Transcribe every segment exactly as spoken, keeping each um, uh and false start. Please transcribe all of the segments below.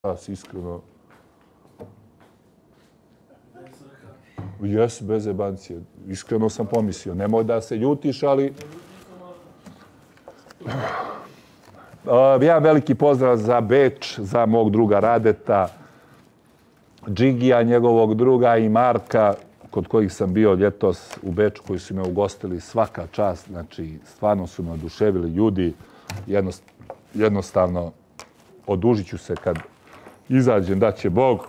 vas iskreno. Jes, bez jebancije. Iskreno sam pomislio. Nemoj da se ljutiš, ali... Jedan veliki pozdrav za Beč, za mog druga Radeta, Džigija, njegovog druga i Marka, kod kojih sam bio ljetos u Beču, koji su me ugostili svaka čast. Znači, stvarno su me oduševili ljudi. Jednostavno, odužit ću se kad izađem, da će Bog.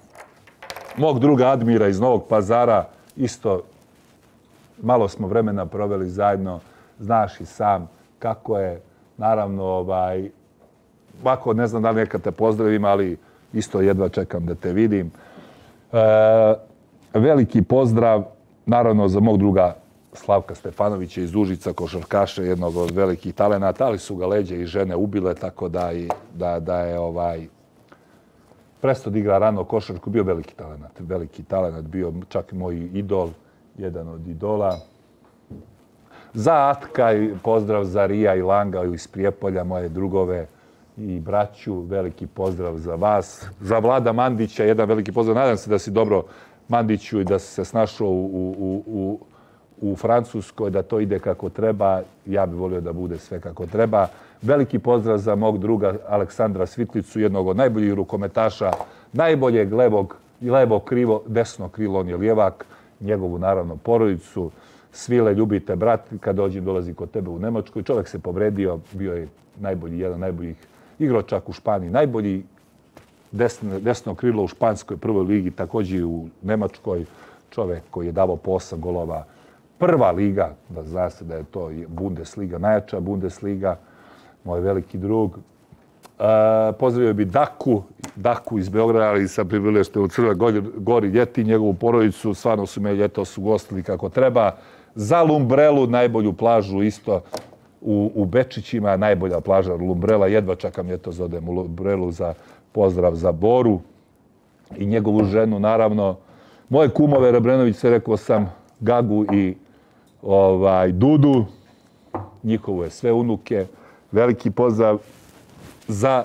Mog druga Admira iz Novog Pazara, isto malo smo vremena proveli zajedno. Znaš i sam kako je. Naravno, ovaj, ovako ne znam da li nekad te pozdravim, ali isto jedva čekam da te vidim. E, veliki pozdrav, naravno, za mog druga Slavka Stefanovića iz Užica, košarkaša, jednog od velikih talenata, ali su ga leđa i žene ubile, tako da, i, da, da je ovaj, prestao da igra rano košarku, bio veliki talenat. Veliki talenat, bio čak i moj idol, jedan od idola. Za Atka i pozdrav za Rija i Langa iz Prijepolja, moje drugove i braću. Veliki pozdrav za vas. Za Vlada Mandića jedan veliki pozdrav. Nadam se da si dobro, Mandiću, i da si se snašao u, u, u, u Francuskoj, da to ide kako treba. Ja bih volio da bude sve kako treba. Veliki pozdrav za mog druga Aleksandra Svitlicu, jednog od najboljih rukometaša, najboljeg levog, levo krivo, desno krilo, on je lijevak, njegovu naravno porodicu. Svile, ljubite, brat, kad dođem, dolazi kod tebe u Nemačkoj. Čovjek se povredio, bio je najbolji, jedan najboljih igrao čak u Španiji. Najbolji desno, desno krilo u španskoj prvoj ligi, također u Nemačkoj. Čovjek koji je davao po osam golova. Prva liga, da zna se da je to Bundesliga, najjača Bundesliga. Moj veliki drug. E, pozdravio bi Daku, Daku iz Beograda, ali sam priviležen u Crnoj Gori, Gori ljeti, njegovu porodicu. Stvarno su me ljetos ugostili kako treba. Za Lumbrelu, najbolju plažu isto u, u Bečićima, najbolja plaža Lumbrela. Jedva čakam ljetos odem u Lumbrelu za pozdrav za Boru i njegovu ženu, naravno. Moje kumove Rebrenoviće, rekao sam, Gagu i ovaj, Dudu, njihove sve unuke. Veliki pozdrav za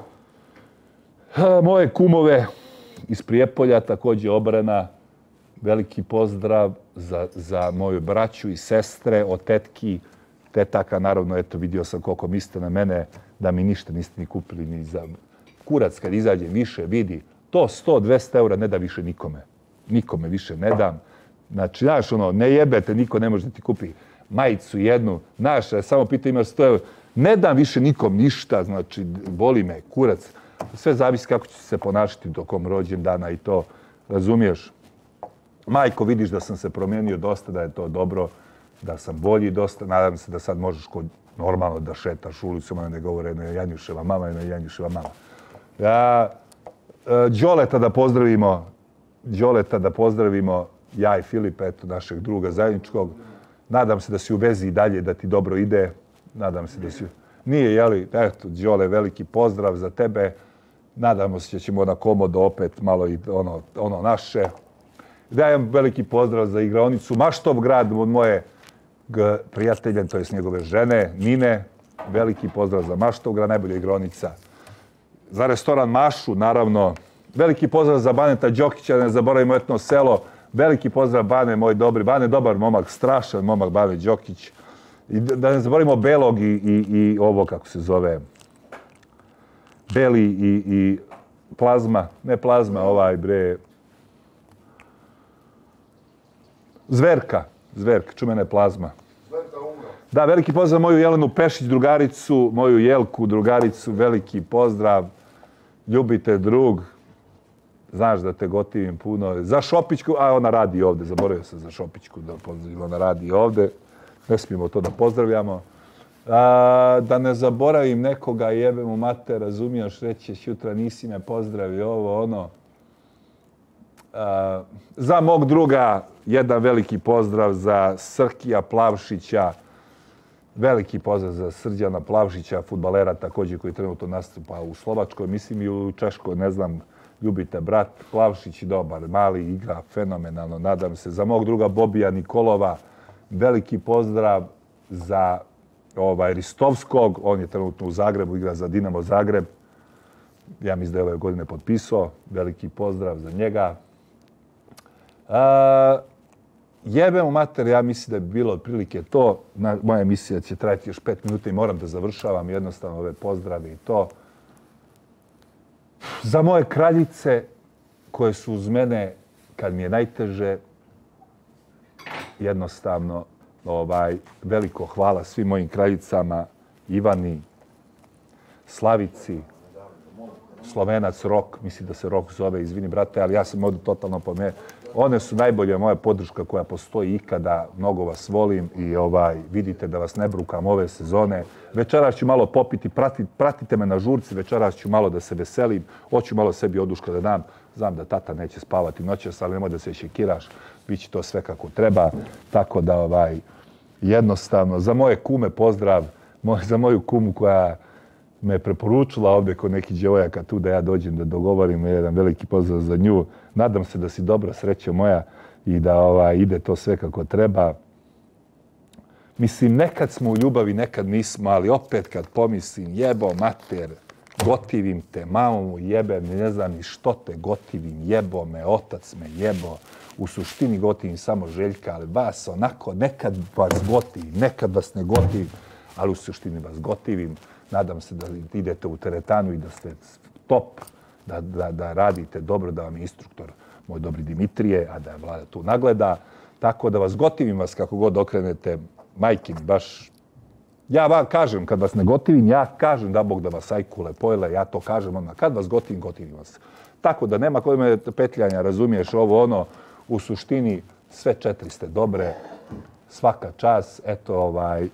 moje kumove iz Prijepolja, također Obrana. Veliki pozdrav za, za moju braću i sestre, od tetki, tetaka. Naravno, eto, vidio sam koliko mislite na mene, da mi ništa niste ni kupili ni za kurac. Kad izađe više, vidi, to sto do dvesta eura ne da više nikome. Nikome više ne dam. Znači, znaš, ono, ne jebete, niko ne može da ti kupi majicu jednu. Znaš, samo pita ima sto eura. Ne dam više nikom ništa, znači, boli me, kurac. Sve zavisi kako ću se ponašati tokom rođendana i to, razumiješ? Majko, vidiš da sam se promijenio dosta, da je to dobro, da sam bolji dosta. Nadam se da sad možeš kod normalno da šetaš ulicom, a ne govore jedna Janjuševa mama, jedna Janjuševa mama. Ja, Đoleta da pozdravimo, Đoleta da pozdravimo, ja i Filip, eto, našeg druga zajedničkog. Nadam se da si u vezi i dalje, da ti dobro ide. Nadam se da si... Nije, jeli? Eto, Đole, veliki pozdrav za tebe. Nadamo se da ćemo na Komodo opet malo i ono, ono naše. Dajem veliki pozdrav za igraonicu Maštov grad od moje prijatelja, to je s njegove žene, Nine. Veliki pozdrav za Maštov grad, najbolja igraonica. Za restoran Mašu, naravno. Veliki pozdrav za Baneta Đokića, ne zaboravimo etno selo. Veliki pozdrav Bane, moj dobri. Bane, dobar momak, strašan momak, Bane Đokić. I da ne zaboravimo Belog i, i, i ovo, kako se zove, Beli i, i Plazma, ne Plazma, ovaj bre, Zverka, Zverka, čumena je Plazma. Zverka umra. Da, veliki pozdrav moju Jelenu Pešić, drugaricu, moju Jelku, drugaricu, veliki pozdrav. Ljubite drug, znaš da te gotivim puno. Za Šopićku, a ona radi ovde, zaboravio sam za Šopićku da pozdravim, ona radi ovde. Ne smijemo to da pozdravljamo. A, da ne zaboravim nekoga, jebe mu mater, razumiješ, rećeš jutra nisi me pozdravio, ovo, ono. A, za mog druga, jedan veliki pozdrav za Srkija Plavšića. Veliki pozdrav za Srđana Plavšića, fudbalera također koji trenutno nastupa u Slovačkoj, mislim i u Češkoj, ne znam, ljubite brat. Plavšić dobar, mali, igra fenomenalno, nadam se. Za mog druga Bobija Nikolova, veliki pozdrav za ovaj, Ristovskog, on je trenutno u Zagrebu, igra za Dinamo Zagreb. Ja mislim da je ove godine potpisao. Veliki pozdrav za njega. A, jebem u mater, ja mislim da bi bilo otprilike to. Na, moja emisija će trajati još pet minuta i moram da završavam jednostavno ove pozdrave i to. Za moje kraljice koje su uz mene kad mi je najteže, jednostavno ovaj, veliko hvala svim mojim kraljicama, Ivani, Slavici, Slovenac Rok, mislim da se Rok zove, izvini brate, ali ja sam ovdje totalno pomenuo. One su najbolja moja podrška koja postoji ikada, mnogo vas volim i ovaj, vidite da vas ne brukam ove sezone. Večeras ću malo popiti, prati, pratite me na žurci, večeras ću malo da se veselim, hoću malo sebi oduška da dam. Znam da tata neće spavati noćas, ali nemoj da se šekiraš, bit će to sve kako treba. Tako da ovaj, jednostavno, za moje kume pozdrav, moj, za moju kumu koja me je preporučila ovdje kod nekih djevojaka tu da ja dođem da dogovorim jedan veliki pozdrav za nju. Nadam se da si dobra, sreća moja i da ovaj, ide to sve kako treba. Mislim, nekad smo u ljubavi, nekad nismo, ali opet kad pomislim, jebo mater, gotivim te, mamu jebem, ne znam ni što te gotivim, jebo me, otac me jebo. U suštini gotivim samo Željka, ali vas onako, nekad vas gotivim, nekad vas ne gotivim, ali u suštini vas gotivim. Nadam se da idete u teretanu i da ste top, da, da, da radite dobro, da vam je instruktor moj dobri Dimitrije, a da je Vlada tu nagleda. Tako da vas gotivim vas kako god okrenete, majke mi baš... Ja vam kažem, kad vas ne gotivim, ja kažem da Bog da vas ajkule pojele, ja to kažem odmah. Kad vas gotivim, gotivim vas. Tako da nema koje me petljanja, razumiješ ovo ono, u suštini sve četiri ste dobre, svaka čas, eto ovaj...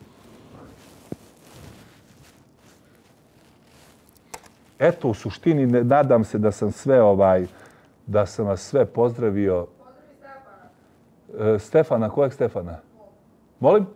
Eto, u suštini, ne, nadam se da sam sve ovaj, da sam vas sve pozdravio. Pozdravi Stefana. E, Stefana, kojeg Stefana? Molim?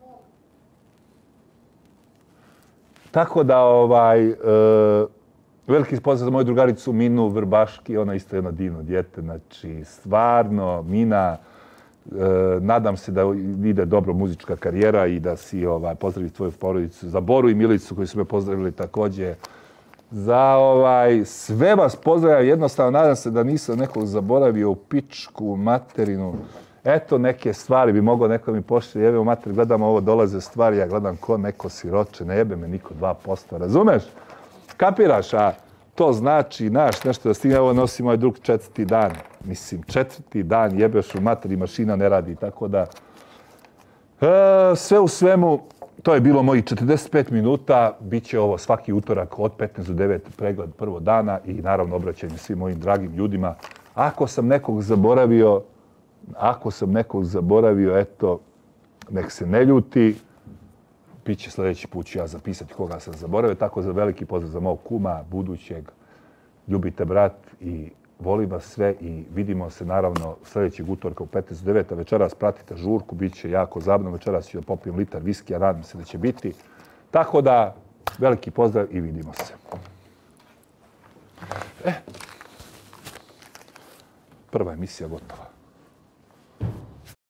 Tako da, ovaj, e, veliki pozdrav za moju drugaricu Minu Vrbaški, ona isto jedno divno dijete, znači, stvarno, Mina, e, nadam se da ide dobro muzička karijera i da si ovaj, pozdravi tvoju porodicu. Za Boru i Milicu koji su me pozdravili također. Za ovaj, sve vas pozdravljam, jednostavno nadam se da nisam nekog zaboravio u pičku materinu. Eto neke stvari bi mogao neko mi pošli, jebe u mater, gledam ovo, dolaze stvari, ja gledam ko neko siroče, ne jebe me niko dva posto, razumeš? Kapiraš, a to znači, znaš, nešto da stigne, ovo nosi moj drug četvrti dan, mislim, četvrti dan jebeš u materi, mašina ne radi, tako da... E, sve u svemu, to je bilo mojih četrdeset pet minuta, bit će ovo svaki utorak od petnaest do devet pregled prvo dana i naravno obraćanje svim mojim dragim ljudima. Ako sam nekog zaboravio, ako sam nekog zaboravio, eto, nek se ne ljuti. Biće sljedeći put ću ja zapisati koga sam zaboravio. Tako za veliki pozdrav za mog kuma, budućeg. Ljubite brat i volim vas sve i vidimo se naravno sljedećeg utorka u petnaest do devet. Večeras pratite žurku, bit će jako zabavno. Večeras ću da popijem litar viskija, nadam se da će biti. Tako da, veliki pozdrav i vidimo se. E, prva emisija gotova.